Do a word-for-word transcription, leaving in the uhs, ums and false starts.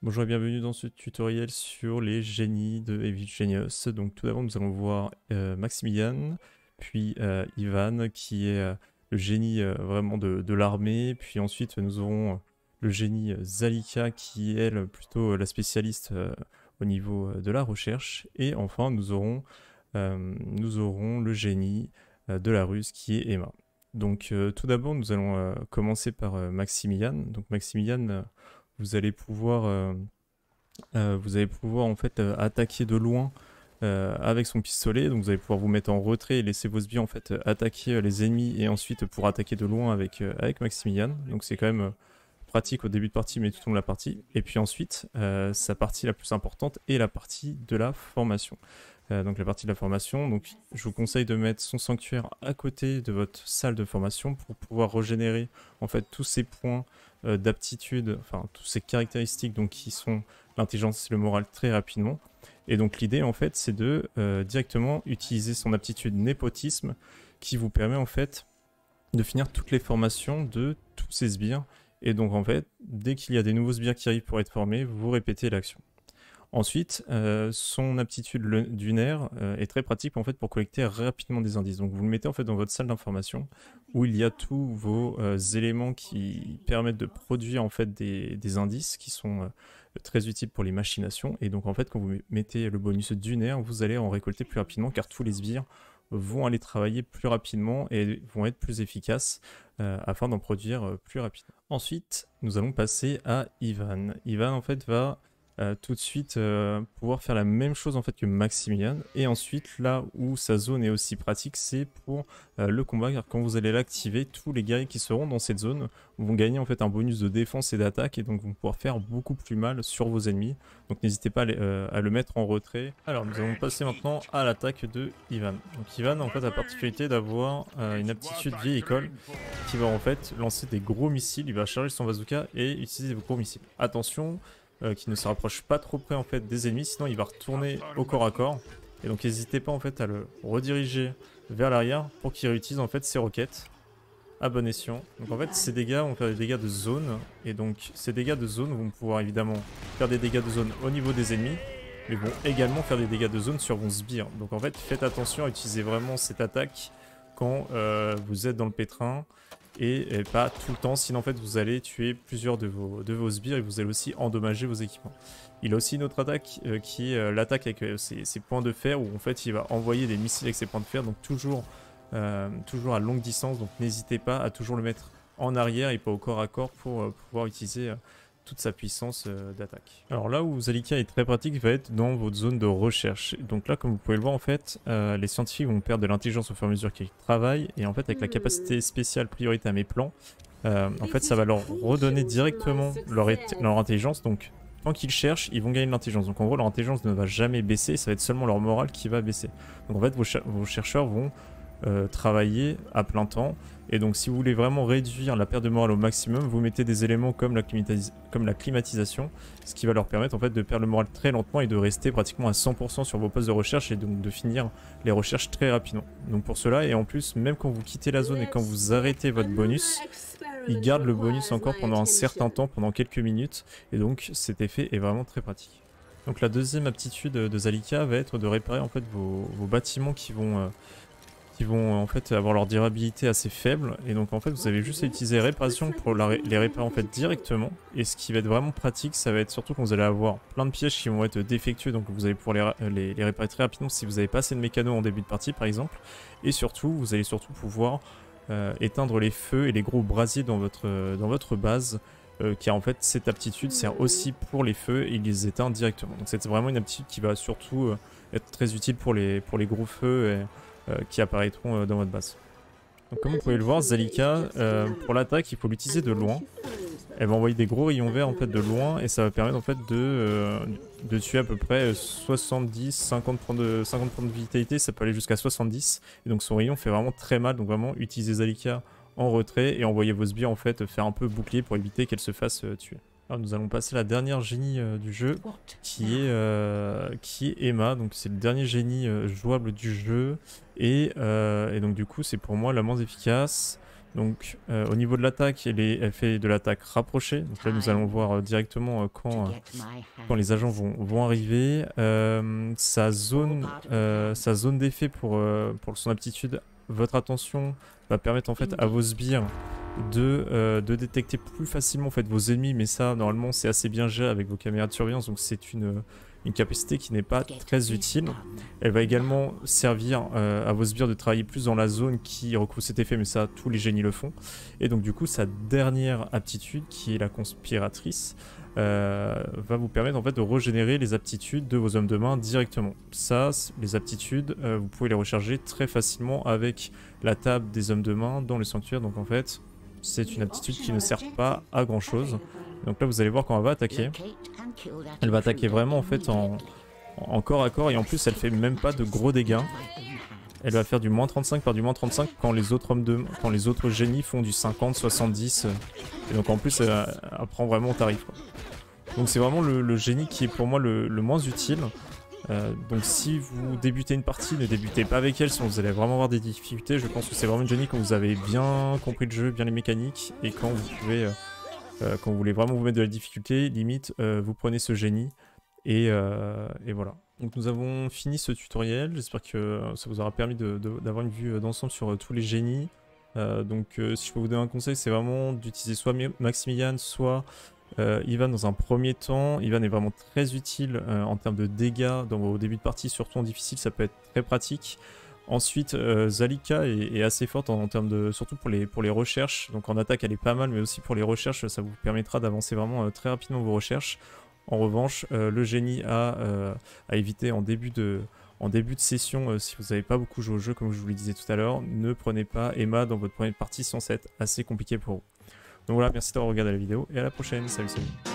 Bonjour et bienvenue dans ce tutoriel sur les génies de Evil Genius. Donc tout d'abord nous allons voir euh, Maximilian, puis euh, Ivan qui est euh, le génie euh, vraiment de, de l'armée, puis ensuite nous aurons euh, le génie euh, Zalika qui est elle, plutôt euh, la spécialiste euh, au niveau euh, de la recherche, et enfin nous aurons, euh, nous aurons le génie euh, de la ruse qui est Emma. Donc euh, tout d'abord nous allons euh, commencer par euh, Maximilian. Donc Maximilian, euh, vous allez pouvoir, euh, euh, vous allez pouvoir en fait euh, attaquer de loin euh, avec son pistolet. Donc vous allez pouvoir vous mettre en retrait et laisser vos sbires en fait euh, attaquer euh, les ennemis et ensuite pour attaquer de loin avec, euh, avec Maximilian. Donc c'est quand même euh, pratique au début de partie mais tout au long de la partie. Et puis ensuite, euh, sa partie la plus importante est la partie de la formation. Euh, donc la partie de la formation, donc je vous conseille de mettre son sanctuaire à côté de votre salle de formation pour pouvoir régénérer en fait tous ces points euh, d'aptitude, enfin toutes ces caractéristiques donc qui sont l'intelligence et le moral très rapidement. Et donc l'idée en fait c'est de euh, directement utiliser son aptitude népotisme qui vous permet en fait de finir toutes les formations de tous ces sbires. Et donc en fait dès qu'il y a des nouveaux sbires qui arrivent pour être formés, vous répétez l'action. Ensuite, euh, son aptitude lunaire euh, est très pratique en fait pour collecter rapidement des indices. Donc vous le mettez en fait dans votre salle d'information où il y a tous vos euh, éléments qui permettent de produire en fait des, des indices qui sont euh, très utiles pour les machinations. Et donc en fait quand vous mettez le bonus dunaire, vous allez en récolter plus rapidement car tous les sbires vont aller travailler plus rapidement et vont être plus efficaces euh, afin d'en produire euh, plus rapidement. Ensuite, nous allons passer à Ivan. Ivan en fait va Euh, tout de suite euh, pouvoir faire la même chose en fait que Maximilian, et ensuite là où sa zone est aussi pratique c'est pour euh, le combat, car quand vous allez l'activer, tous les guerriers qui seront dans cette zone vont gagner en fait un bonus de défense et d'attaque et donc vont pouvoir faire beaucoup plus mal sur vos ennemis, donc n'hésitez pas à, les, euh, à le mettre en retrait. Alors nous allons passer maintenant à l'attaque de Ivan. Donc Ivan en fait a la particularité d'avoir euh, une aptitude vieille école qui va en fait lancer des gros missiles, il va charger son bazooka et utiliser des gros missiles. Attention, Euh, qui ne se rapproche pas trop près en fait des ennemis, sinon il va retourner au corps à corps. Et donc n'hésitez pas en fait à le rediriger vers l'arrière pour qu'il réutilise en fait ses roquettes à bon escient. Donc en fait ces dégâts vont faire des dégâts de zone, et donc ces dégâts de zone vont pouvoir évidemment faire des dégâts de zone au niveau des ennemis, mais vont également faire des dégâts de zone sur vos sbires. Donc en fait faites attention à utiliser vraiment cette attaque quand euh, vous êtes dans le pétrin, et, et pas tout le temps, sinon en fait vous allez tuer plusieurs de vos, de vos sbires et vous allez aussi endommager vos équipements. Il a aussi une autre attaque euh, qui est euh, l'attaque avec euh, ses, ses points de fer, où en fait il va envoyer des missiles avec ses points de fer, donc toujours, euh, toujours à longue distance, donc n'hésitez pas à toujours le mettre en arrière et pas au corps à corps pour euh, pouvoir utiliser euh, toute sa puissance euh, d'attaque. Alors là où Zalika est très pratique va être dans votre zone de recherche. Donc là, comme vous pouvez le voir en fait, euh, les scientifiques vont perdre de l'intelligence au fur et à mesure qu'ils travaillent, et en fait avec la capacité spéciale priorité à mes plans, euh, en fait ça va leur redonner directement leur, leur intelligence. Donc tant qu'ils cherchent, ils vont gagner de l'intelligence. Donc en gros leur intelligence ne va jamais baisser, ça va être seulement leur morale qui va baisser. Donc en fait vos, cher vos chercheurs vont euh, travailler à plein temps. Et donc si vous voulez vraiment réduire la perte de morale au maximum, vous mettez des éléments comme la, climatis comme la climatisation, ce qui va leur permettre en fait de perdre le moral très lentement et de rester pratiquement à cent pour cent sur vos postes de recherche, et donc de finir les recherches très rapidement. Donc pour cela, et en plus même quand vous quittez la zone et quand vous arrêtez votre bonus, il garde le bonus encore pendant un certain temps, pendant quelques minutes, et donc cet effet est vraiment très pratique. Donc la deuxième aptitude de Zalika va être de réparer en fait vos, vos bâtiments qui vont... Euh, qui vont en fait avoir leur durabilité assez faible, et donc en fait vous avez juste à utiliser réparation pour la ré les réparer en fait directement. Et ce qui va être vraiment pratique, ça va être surtout quand vous allez avoir plein de pièges qui vont être défectueux, donc vous allez pouvoir les, les, les réparer très rapidement si vous n'avez pas assez de mécanos en début de partie par exemple. Et surtout vous allez surtout pouvoir euh, éteindre les feux et les gros brasiers dans votre, dans votre base, euh, car en fait cette aptitude sert aussi pour les feux et il les éteint directement. Donc c'est vraiment une aptitude qui va surtout euh, être très utile pour les, pour les gros feux et, Euh, qui apparaîtront euh, dans votre base. Donc comme vous pouvez le voir, Zalika, euh, pour l'attaque, il faut l'utiliser de loin. Elle va envoyer des gros rayons verts en fait de loin, et ça va permettre en fait de, euh, de tuer à peu près soixante-dix, cinquante points de, cinquante points de vitalité, ça peut aller jusqu'à soixante-dix. Et donc son rayon fait vraiment très mal, donc vraiment utilisez Zalika en retrait et envoyez vos sbires en fait faire un peu bouclier pour éviter qu'elle se fasse euh, tuer. Alors nous allons passer à la dernière génie euh, du jeu, qui est, euh, qui est Emma. Donc c'est le dernier génie euh, jouable du jeu, et, euh, et donc du coup c'est pour moi la moins efficace. Donc euh, au niveau de l'attaque, elle, est- elle fait de l'attaque rapprochée. Donc là nous allons voir euh, directement euh, quand, euh, quand les agents vont, vont arriver. Euh, sa zone, euh, sa zone d'effet pour, euh, pour son aptitude, votre attention, va permettre en fait à vos sbires de, euh, de détecter plus facilement en fait, vos ennemis. Mais ça normalement c'est assez bien géré avec vos caméras de surveillance. Donc c'est une... une capacité qui n'est pas très utile. Elle va également servir euh, à vos sbires de travailler plus dans la zone qui recouvre cet effet, mais ça, tous les génies le font. Et donc du coup, sa dernière aptitude, qui est la conspiratrice, euh, va vous permettre en fait de régénérer les aptitudes de vos hommes de main directement. Ça, les aptitudes, euh, vous pouvez les recharger très facilement avec la table des hommes de main dans le sanctuaire. Donc en fait, c'est une aptitude qui ne sert pas à grand chose. Donc là, vous allez voir quand elle va attaquer. Elle va attaquer vraiment en fait en, en corps à corps et en plus elle fait même pas de gros dégâts. Elle va faire du moins trente-cinq par du moins trente-cinq quand les autres hommes de, quand les autres génies font du cinquante, soixante-dix. Et donc en plus elle, elle prend vraiment au tarif, quoi. Donc c'est vraiment le, le génie qui est pour moi le, le moins utile. Euh, donc si vous débutez une partie, ne débutez pas avec elle, sinon vous allez vraiment avoir des difficultés. Je pense que c'est vraiment une génie quand vous avez bien compris le jeu, bien les mécaniques et quand vous pouvez... Euh, Euh, quand vous voulez vraiment vous mettre de la difficulté, limite, euh, vous prenez ce génie et, euh, et voilà. Donc nous avons fini ce tutoriel, j'espère que ça vous aura permis d'avoir une vue d'ensemble sur euh, tous les génies. Euh, donc euh, si je peux vous donner un conseil, c'est vraiment d'utiliser soit Maximilian, soit euh, Ivan dans un premier temps. Ivan est vraiment très utile euh, en termes de dégâts dans vos débuts de partie, surtout en difficile, ça peut être très pratique. Ensuite, euh, Zalika est, est assez forte en, en termes de, surtout pour les, pour les recherches. Donc en attaque, elle est pas mal, mais aussi pour les recherches, ça vous permettra d'avancer vraiment euh, très rapidement vos recherches. En revanche, euh, le génie à, euh, à éviter en début de, en début de session, euh, si vous n'avez pas beaucoup joué au jeu, comme je vous le disais tout à l'heure, ne prenez pas Emma dans votre première partie, sinon ça va être assez compliqué pour vous. Donc voilà, merci d'avoir regardé la vidéo et à la prochaine. Salut, salut.